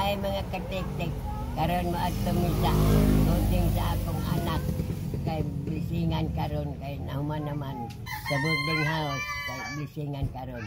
Ay mga katik-tik, karon mo at tumisa, tuting sa akong anak, kay blisingan karon kay nahuman naman sa boarding house, kay blisingan karon.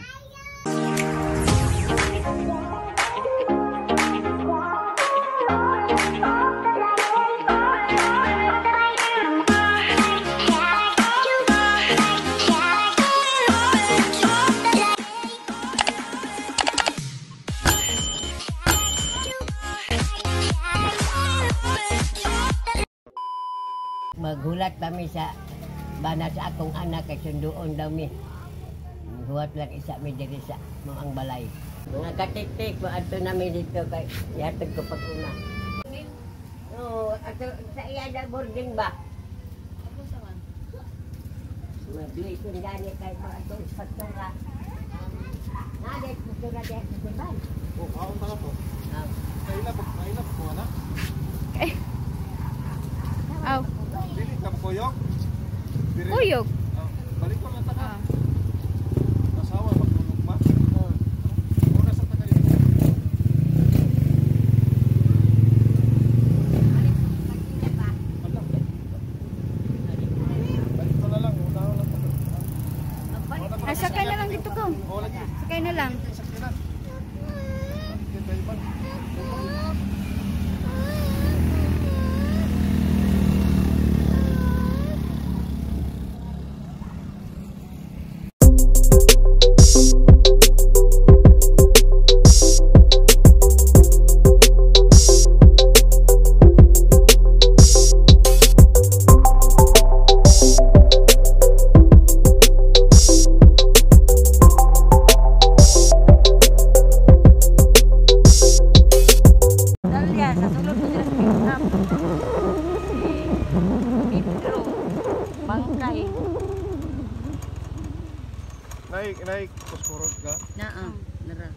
Maghulat kami sa bana sa akong anak kay sunduon daw mi. Huwat lang isa mi diri sa ang balay. Mga katik-tik, maadto namin dito kay yatag ko pag una. No, ato sa iya na boarding ba? Ako sa man. Mabili ko gani kay ato pagtura. Nade pagtura diha sa tiban. Oh, kaon ta po. Kaila po na. Aw. Dili ka kuyog. Kuyog. Balik ko lang ta. Ah. Asawa magtulog ba? Una sa tagal. Balik ko na lang, una lang. Sakay na lang dito ko. Oh, lagi. Sakay na lang. Sakyanan. Kita iban. Bangkay. Naik kusurot ka. Naa, nara.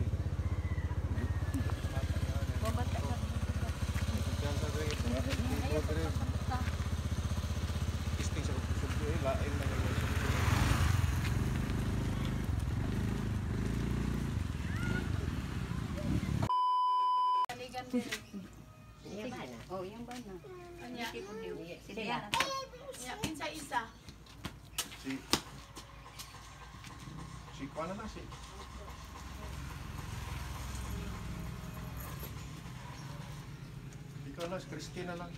Isting sa kusubyo lain na naman. Oh, yung ba na? Anya. Sila. Ya, pinsa isa. Si kuana na si. Ikaw na, si Christina lang.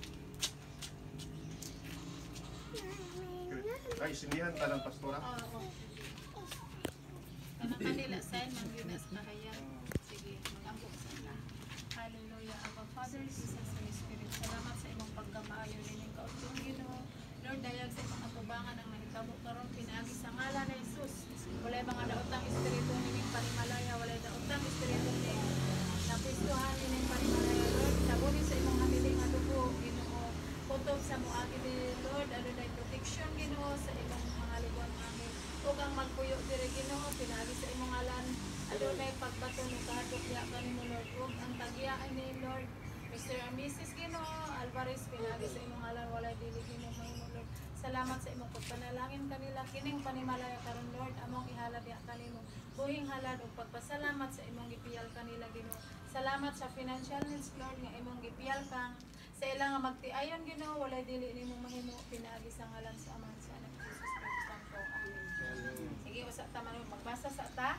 Ay, sinihan talang pastora. Oo. Kanang kanila sign man yun as kahayan. Sige, mag-ambok sa na. Hallelujah. Our Father, Jesus, Holy Spirit. Salamat sa imong pagkamaayo nining kautong Ginoo. Lord, dayag sa imong atubangan ang nahitabo karon pinaagi sa ngalan ni Jesus. Walay mga daotang espiritu nining panimalaya, walay daotang espiritu ni napistuhan nining panimalaya. Lord, sabunin sa imong hamiling nga dugo, Ginoo. Putob sa moagi ni Lord, adunay protection Ginoo sa imong mga liguan amin. Ug ang magpuyo diri Ginoo, pinaagi sa imong ngalan. Adunay pagbato ni kahadlok kanimo Lord. Ug ang tagiaan ni Lord, Mr. and Mrs. Ginoo Alvarez, pinaagi sa imong ngalan, walay dili Ginoo mahimo Lord. Salamat sa imong pagpanalangin kanila kining panimalaya karon Lord, among ihalad ya kanimo. Buhing halad ug pagpasalamat sa imong gipiyal kanila Ginoo. Salamat sa financial needs Lord nga imong gipiyal kang sa ilang nga magtiayon Ginoo, walay dili nimo mahimo, pinaagi sa ngalan sa Ama sa Anak Jesus Cristo. Amen. Sige, usa ta man magbasa sa ta.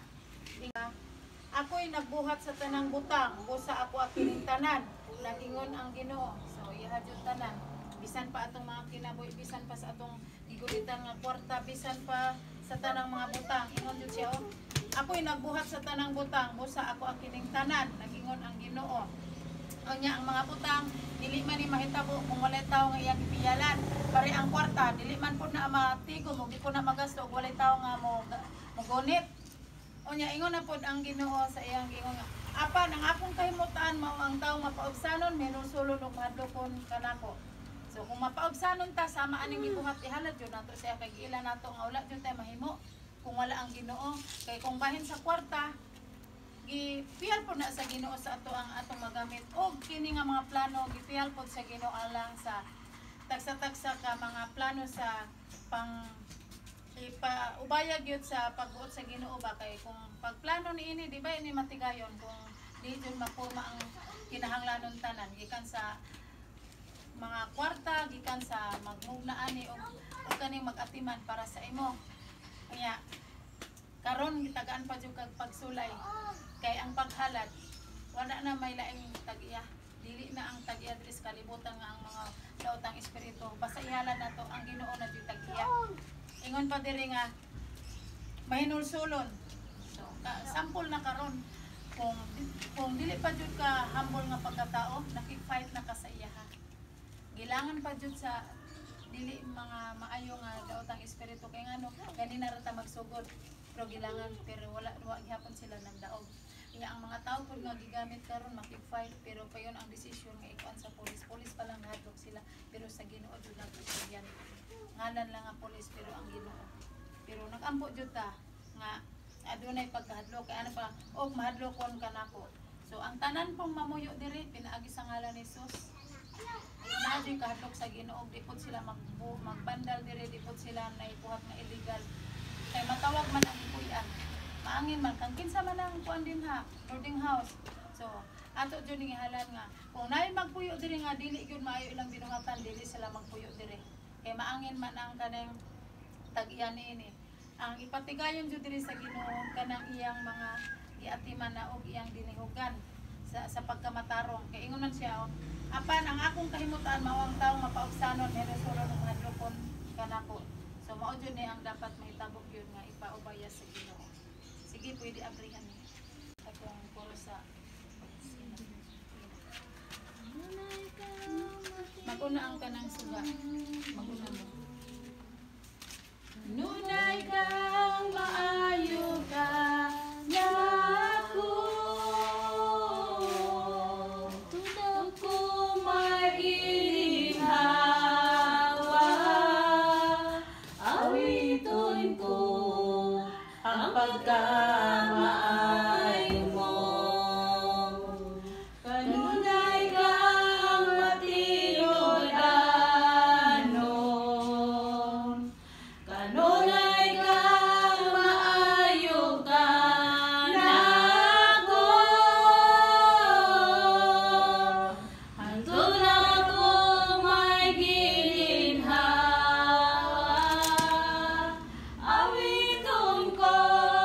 Ako'y nagbuhat sa tanang butang, busa ako akining tanan, nagingon ang Ginoo. So iha jud tanan. Bisan pa atong mga kinabuhi, bisan pa sa atong gigulitan nga kwarta, bisan pa sa tanang mga butang, ingon jud siya oh. Ako'y nagbuhat sa tanang butang, busa ako akining tanan, nagingon ang Ginoo. Unya ang mga butang, dili man ni mahitabo kung walay tawo nga iyang ipiyalan. Pare ang kwarta, dili man pud na matigo mo, di ko na magasto ug walay tawo nga mo gunit. Unya ingon na pod ang Ginoo sa iyang gingon nga, apa nang akong kahimutan mao ang tawo mapaubsanon menusulon ug madlokon kanako. So kung mapaubsanon ta sama aning gibuhat ihalad jud nato siya kay ila nato nga wala jud tay mahimo kung wala ang Ginoo. Kay kung bahin sa kwarta gipiyal po na sa Ginoo sa ato ang atong magamit og kini nga mga plano gipiyal po sa Ginoo lang sa tagsa-tagsa ka mga plano sa pang ipaubaya gyud sa pagbuot sa Ginoo ba kay kung pagplano niini di ba ini matigayon kung di jud maporma ang kinahanglanon tanan gikan sa mga kwarta, gikan sa magmugna ani o kaning mag-atiman para sa imo. Kaya karon gitagaan pa jud kag pagsulay kay ang paghalad wala na may laing tag-iya, dili na ang tag-iya diri sa kalibutan nga ang mga daotang espiritu, basta ihalad nato ang Ginoo na jud tag-iya. Ingon pa diri nga mahinulsulon. So sample na karon kung dili pa jud ka humble nga pagkatao, naki-fight na ka sa iyaha. Gilangan pa jud sa dili mga maayo nga daotang espiritu kay ngano ganina ra ta magsugod pero gilangan pero wala gihapon sila nagdaog. Kaya ang mga tao pud nga gigamit karon makig-fight pero payon ang desisyon nga ikuan sa pulis pa lang hadlok sila pero sa Ginoo jud nagpasagyan. Ngalan lang nga pulis pero ang Ginoo. Pero nagampo jud ta nga adunay pagkahadlok kay ano pa og mahadlokon ka nako. So ang tanan pong mamuyo diri pinaagi sa ngalan ni Jesus. Naadi kahadlok sa Ginoo, dipot sila magbandal diri, dipot sila naipuhat na illegal. Kay matawag man ang ipuy-an. Maangin man kang kinsa man ang kuan din ha, boarding house. So, ato jud ning ihalan nga kung naay magpuyo diri nga dili gyud maayo ilang binuhatan dili sila magpuyo diri. Kay maangin man ang kanang tag-iyan ini. Ang ipatigayon jud diri sa Ginoo kanang iyang mga giatiman na og iyang dinihugan sa pagkamatarong. Kay ingon man siya apan ang akong kahimutan mao ang tawo mapaugsanon heresoro ng hadlokon kanako. So mao jud ni ang dapat mahitabok yun nga ipaubaya sa Ginoo. Sige, pwede abrihan ni. Akong puro sa maguna ang kanang suga. Maguna mo. Nunay kang maayo ka nako. Pagkamaayo mo kanunay kang matinodanon kanunay kang maayo ka nako hantod ako may gininhawa awiton ko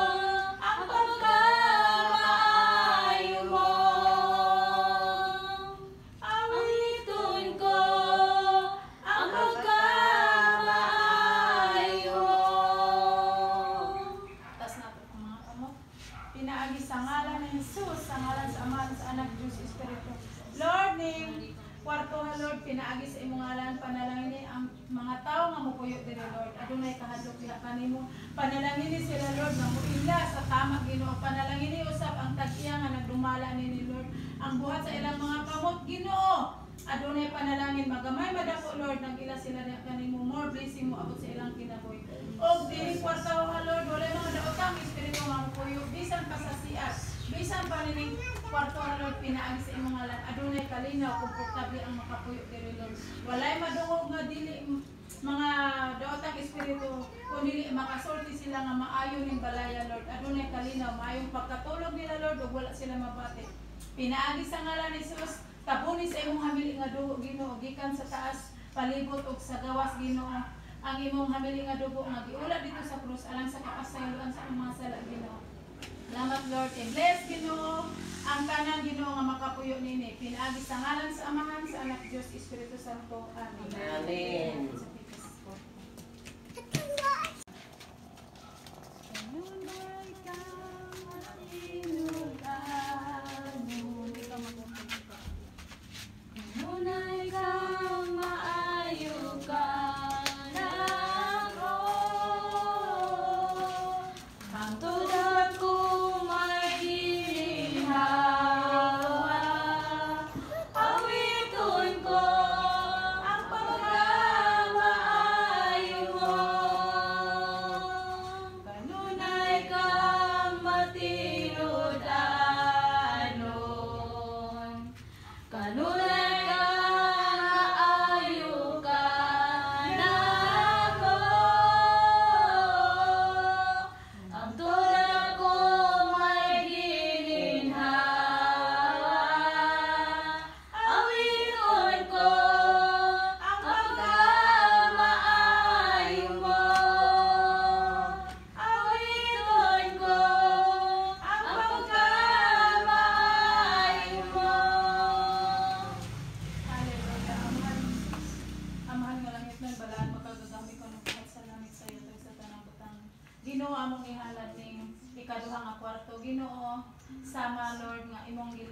pinaagi sa ngalan ni Jesus, sa ngalan sa Ama, sa Anak, Diyos, Espiritu. Lord, ning kwarto nga Lord, pinaagi sa imong ngalan, panalangin ni ang mga tao nga mupuyo diri Lord. Adunay kahadlok diha kanimo. Panalangin ni sila Lord nga muila sa tama Ginoo. Panalangin ni usab ang tag-iya nga nagdumala ni Lord. Ang buhat sa ilang mga kamot Ginoo. Adunay panalangin magamay madako Lord nagila sila diha kanimo. More blessing mo abot sa ilang kinabuhi. Og diri kwarto nga Lord, wala mga daotang espiritu nga mupuyo. Bisan pa sa CR, bisan pa nining kwarto nga Lord pinaagi sa imong ngalan. Adunay kalinaw komportable ang makapuyo diri Lord. Walay madungog nga dili mga daotang espiritu kun dili makasulti sila nga maayo ning balaya Lord. Adunay kalinaw maayong pagkatulog nila Lord ug wala sila mabati. Pinaagi sa ngalan ni Jesus, tapuni sa imong hamili nga dugo Ginoo gikan sa taas palibot ug sa gawas Ginoo. Ang imong hamili nga dugo nga giula dito sa krus alang sa kapasayloan sa mga sala Ginoo. Salamat Lord, and bless Ginoo ang kanang Ginoo nga makapuyo nini. Pinaagi sa ngalan sa Amahan, sa Anak, Diyos, Espiritu Santo. Amen. Amen. Nunay kang maayo ka nako hantod ako may gininhawa awiton ko ang pagkamaayo mo kanunay kang matino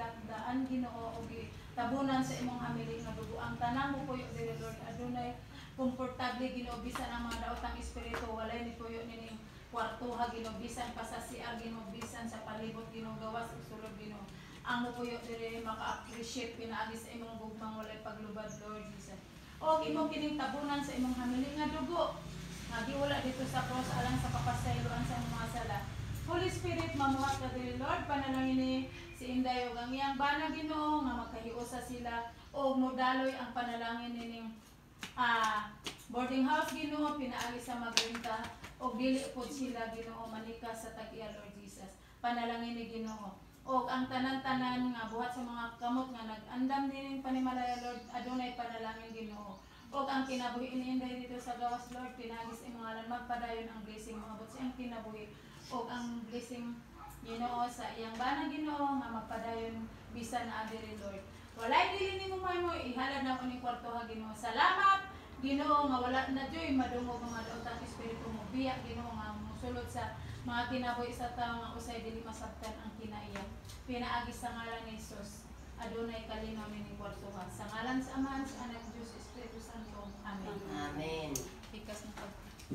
gilatdaan Ginoo og tabunan sa imong hamili nga dugo. Ang tanang mo puyo diri Lord adunay komportable Ginoo bisan ang mga daotang espiritu walay ni puyo nining kwartuha Ginoo bisan pa sa CR Ginoo bisan sa palibot Ginoo gawas ug sulod Ginoo. Ang mo puyo diri maka-appreciate pinaagi sa imong gugmang walay paglubad Lord Jesus. Og imong kining tabunan sa imong hamili nga dugo. Nga giwala dito sa cross alang sa papasayloan sa imong mga sala. Holy Spirit, mamuhat ka diri Lord, panalangin ni si Inday ug ang iyang bana Ginoo nga magkahiusa sila o modaloy ang panalangin nining boarding house Ginoo pinaagi sa magrenta og dili pod sila Ginoo manika sa tag-iya Lord Jesus. Panalangin ni Ginoo. Og ang tanan-tanan nga buhat sa mga kamot nga nag-andam nining panimalaya Lord, adunay panalangin Ginoo. Og ang kinabuhi ni Inday dito sa gawas Lord, pinagis imong ngalan magpadayon ang blessing maabot sa iyang kinabuhi. Og ang blessing Ginoo sa iyang bana Ginoo nga magpadayon bisan na diri Lord. Walay dili nimo mo ihalad na uning kwarto ha Ginoo. Salamat Ginoo nga wala na joy madungog ang mga daotang espiritu mo. Biya Ginoo nga mosulod sa mga kinabuhi sa tawo nga usay dili masabtan ang kinaiya. Pinaagi sa ngalan ni Jesus. Adunay kalinaw ni kwarto ha. Sa ngalan sa Ama sa Anak Diyos Espiritu Santo. Amen. Amen. Tikas na pag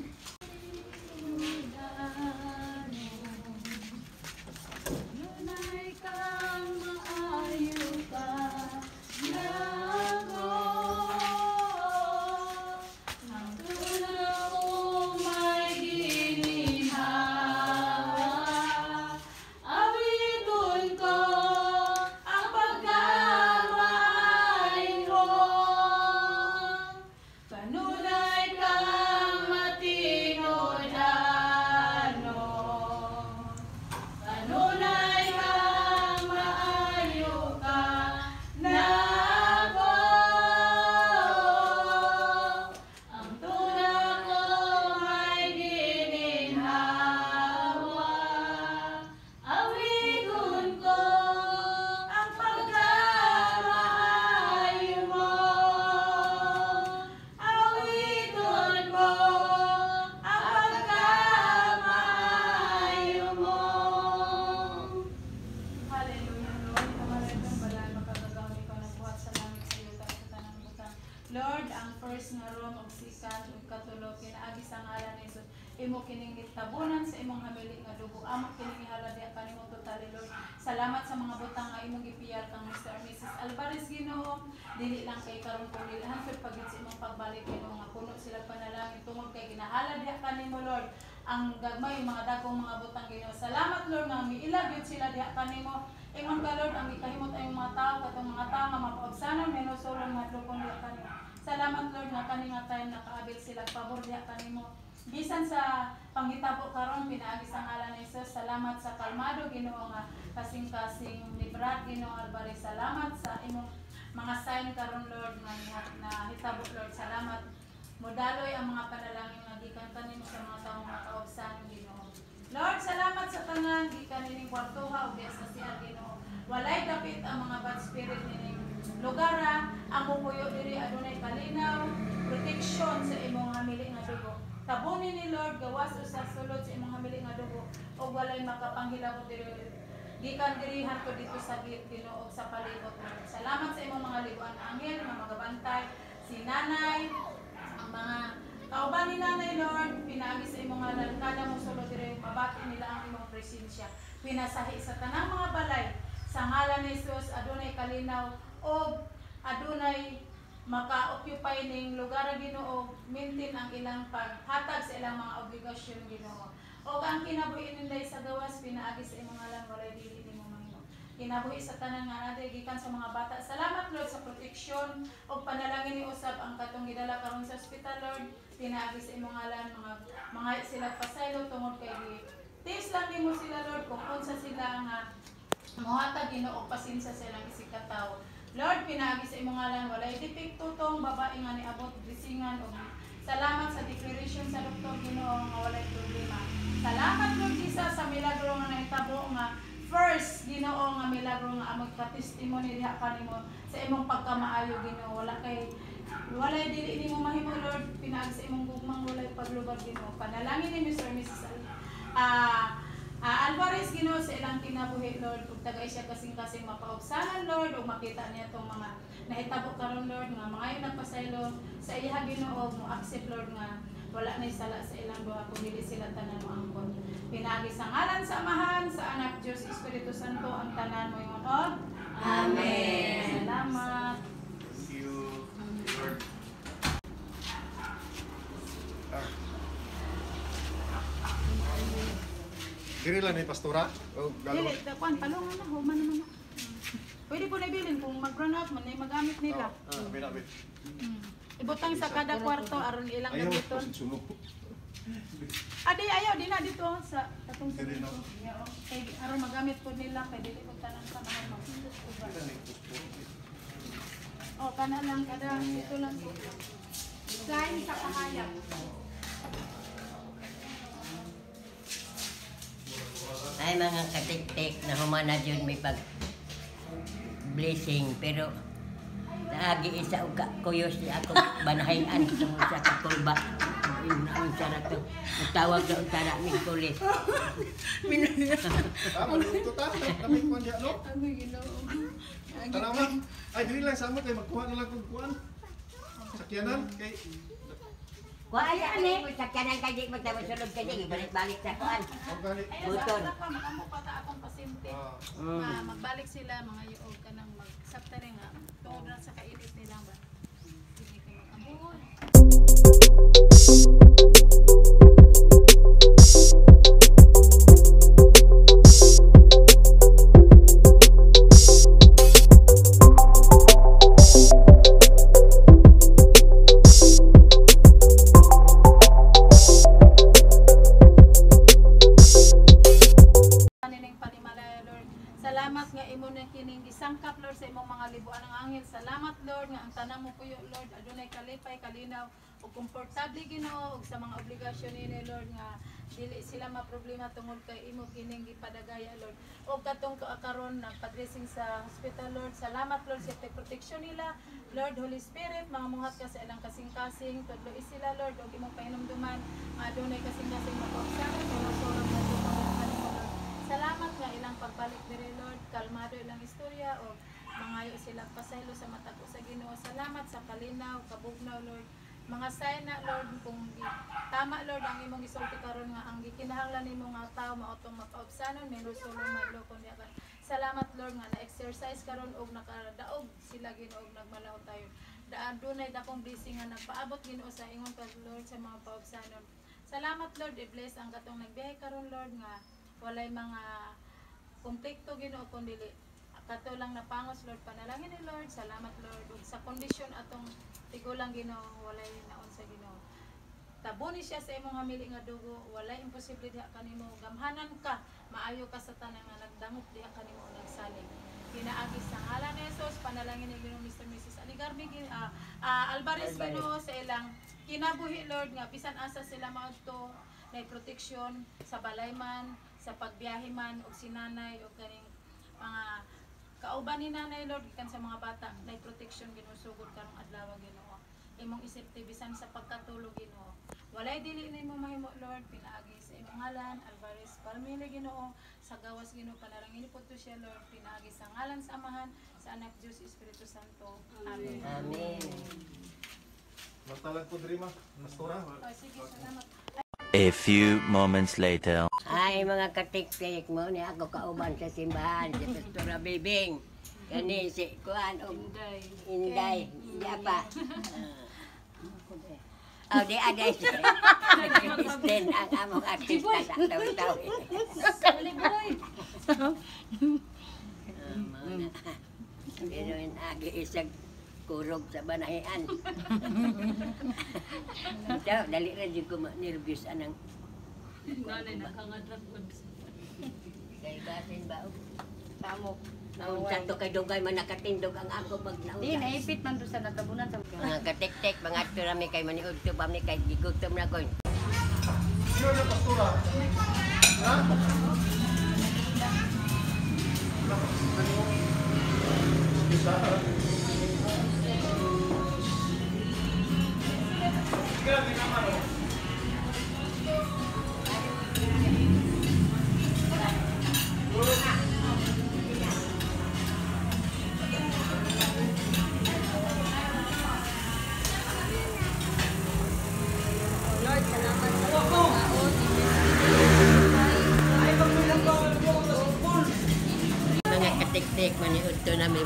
Lunay kang maayo ka nago ang tula mo may ginhawa awiton ko ang pagkamaayo mo kanunay kang matinod kanunay kang maayo ka nago ang tuna ko may gininhawa awiton ko ang pagkamaayo mo awiton ko ang pagkamaayo mo. Hallelujah, Lord. Kamalan ng balay, makagagawa ikaw ng buhat sa langit sa iyo, sa tanang butang. Lord, ang first nga room og sikat ug katulo pinaagi sa ngalan ni Jesus. Imo kining gitabunan sa imong hamili nga dugo. Amo kining ihalad diha kanimo totally Lord. Salamat sa mga butang nga imong gipiyar kang Mr. and Mrs. Alvarez Ginoo. Dili lang kay karon ko dili hangtod pagit sa imong pagbalik Ginoo nga puno sila panalangin tungod kay ginahalad diha kanimo Lord. Ang gagmay mga dagkong mga butang Ginoo. Salamat Lord nga miilag gyud sila diha kanimo. Ingon ka Lord ang gikahimot ay mga tao katong mga tao nga mapaubsanon menusulong nga lukon diha kanimo. Salamat Lord nga kani nga time nakaabot sila pabor diha kanimo. Bisan sa panghitabo karon pinaagi sa ngalan ni Jesus. Salamat sa kalmado Ginoo nga kasing-kasing librat Ginoo Alvarez. Salamat sa imong mga sign karon Lord nga hitabo Lord. Salamat modaloy ang mga panalangin nga gikan kanimo sa mga tawo nga kaobsan Ginoo. Lord, salamat sa tanan gikan nining kwartuha ug sa siya Ginoo. Walay dapit ang mga bad spirit nining lugar ang mupuyo diri adunay kalinaw, protection sa imong hamili nga dugo. Tabunin ni Lord gawas sa sulod sa imong hamili nga dugo ug walay makapanghilabot diri gikan diri hantud dito sa gate Ginoo ug sa palibot Lord. Salamat sa imong mga libuan anghel nga magabantay si nanay ang mga kauban ni nanay Lord pinaagi sa imong ngalan kada mo sulod diri mabati nila ang imong presensya pinasahi sa tanang mga balay sa ngalan ni Jesus adunay kalinaw o adunay maka-occupy ning lugar Ginoo maintain ang ilang paghatag sa ilang mga obligasyon Ginoo o ang kinabuhi ninday sa gawas pinaagi sa imong ngalan walay dili nimo mahimo kinabuhi sa tanan nga naday gikan sa mga bata. Salamat Lord sa proteksyon o panalangin ni usab ang katong gidala karon sa ospital Lord pinaagi sa imong ngalan mga sila pasaylo tungod kay tis lang nimo sila Lord kung unsa sila nga mohatag Ginoo pasinsa sa ilang isig ka tawo. Lord, pinaagi sa imong ngalan walay depekto tong babae nga niabot blisingan og salamat sa declaration sa doktor Ginoo nga walay problema. Salamat Lord Jesus sa milagro nga nahitabo nga first Ginoo nga milagro nga among ka-testimony diha kanimo sa imong pagkamaayo Ginoo. Walay dili nimo mahimo Lord, pinaagi sa imong gugmang walay paglubad Ginoo. Panalangin ni Mr. and Mrs. Alvarez Ginoo sa ilang kinabuhi Lord ug tagay siya kasing-kasing mapaubsanan Lord ug makita niya tong mga nahitabo karon Lord nga mga nagpasaylo sa iya Ginoo mo accept Lord nga wala na sala sa ilang duha kung dili sila tanan mo angkon. Pinagi sa ngalan sa Amahan, sa Anak Dios Espiritu Santo ang tanan mo yung Amen. Salamat. Thank you, Lord. Diri lang ni pastora. O galo. Dili, kuan palungan na, human naman. Pwede po na ibilin kung mag-run out man, ay magamit nila. Binabit. Ibutang sa kada kwarto aron ilang Ayaw, gamiton. sunog. Adi ayaw di na dito sa atong Dili na. kay aron magamit po nila kay dili ko tanan sa mga mag. Oh, kana lang kada dito lang po. Kain sa kahayag. Ay mga katik-tik na humana dyan may pag blessing pero naagi isa og kuyos ni ako banahayan tungod sa kakulba. Ang sarap to. Tawag na utara ni pulis. Maluto ta. Kami kuan diya no. Ano Ginoo? Tanawa. Ay dili lang sama kay magkuha na lang kog kuan. Sakyanan kay Wala ani mo sakyanan kay di magtawasulod kay di balik-balik sa kuan. organic. Buton. Amo pa ta atong pasyente. Magbalik sila mga yuog kanang magsabta rin nga tungod na sa kainit nila ba. Hindi ka mag-ambuhol. Nining panimalaya Lord. Salamat nga imo na kining gisangkap Lord sa imong mga libuan ng anghel. Salamat Lord nga ang tanang mo puyo Lord adunay kalipay kalinaw ug komportable Ginoo ug sa mga obligasyon ni Lord nga dili sila maproblema tungod kay imo kining gipadagaya Lord. Ug katong karon nagpa-dressing sa hospital Lord. Salamat Lord sa protection nila. Lord Holy Spirit mga muhat ka sa ilang kasing-kasing tudlo sila Lord ug imong pahinumduman adunay kasing-kasing mapaubsanan sorong na salamat nga ilang pagbalik diri Lord, kalmado ilang istorya o mangayo sila pasaylo sa mata ko sa Ginoo. Salamat sa kalinaw, kabugnaw Lord. Mga sign na Lord kung tama Lord ang imong gisulti karon nga ang gikinahanglan nimo nga tawo maotong mapaubsanon menos sulong madlo kun diya. Salamat Lord nga na-exercise karon og nakadaog sila Ginoo og nagmalaw tayo. Daan dunay dakong blessing nga nagpaabot Ginoo sa ingon ka Lord sa mga paubsanon. Salamat Lord, i-bless ang katong nagbiyahe karon Lord nga walay mga konflikto Ginoo kun dili kato lang napangos Lord panalangin ni Lord. Salamat Lord ug sa kondisyon atong tigulang Ginoo walay naon sa Ginoo. Tabuni siya sa imong hamili nga dugo, walay imposible diha kanimo. Gamhanan ka, maayo ka sa tanan nga nagdangop diha kanimo nagsalig. Ginaagi sa ngalan ni Jesus panalangin ni Ginoo Mr. Mrs. Aligarbi Alvarez Ginoo sa ilang kinabuhi Lord nga bisan asa sila maadto na proteksyon sa balayman sa pagbiyahe man og sinanay og kaning mga kauban ni nanay Lord gikan sa mga bata na protection Ginoo sugod karong adlaw Ginoo imong isipti bisan sa pagkatulog Ginoo walay dili nimo mahimo Lord pinaagi sa imong ngalan Alvarez family Ginoo sa gawas Ginoo panalangin pud to siya Lord pinaagi sa ngalan sa Amahan sa Anak Dios Espiritu Santo amen. Amen. Magtalag po diri ma. Pastora. Sige salamat. A few moments later. Ay mga katik-tik mo ni ako kauban sa simbahan si Pastora Bibing. Kani si kuan og Inday. Yapa. Oh, di ada siya. Kristen ang among artista sa taw-taw. Pero in agi isag kurog sa banahian. Daw dali ra jud ko nervous anang. Dali nakangadrag pod. Kay gasin ba og Tamo. naon sa to kay dugay man nakatindog ang ako pag naon. Di naipit man do sa natabunan sa Mga katik-tik mga turami kay maniud to pa mi kay gigutom na ko. Sino na pastora? Ha?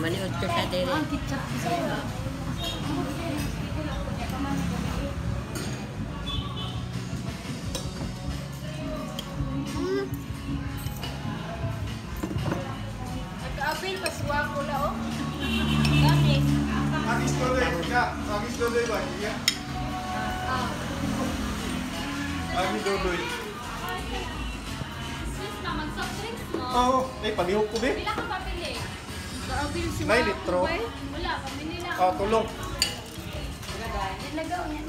Maniod ko sa diri. Ang kitchap sa Nag-apil, paswa ko la oh. Gani. Agis Dodoy, ka. Agis Dodoy ba? Iya. Agis Dodoy. Sis na, mag-soft drinks mo. Oo. Palihog ko, be. Pila ka papili? Nag-apil si 9 litro. Wala, pamili lang. Tulong. Ilagaw niya.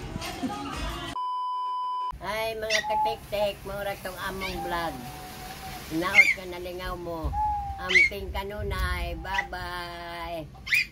Ay, mga katik-tik, mura tong among vlog. Naot ka nalingaw mo. Amping kanunay. Bye-bye.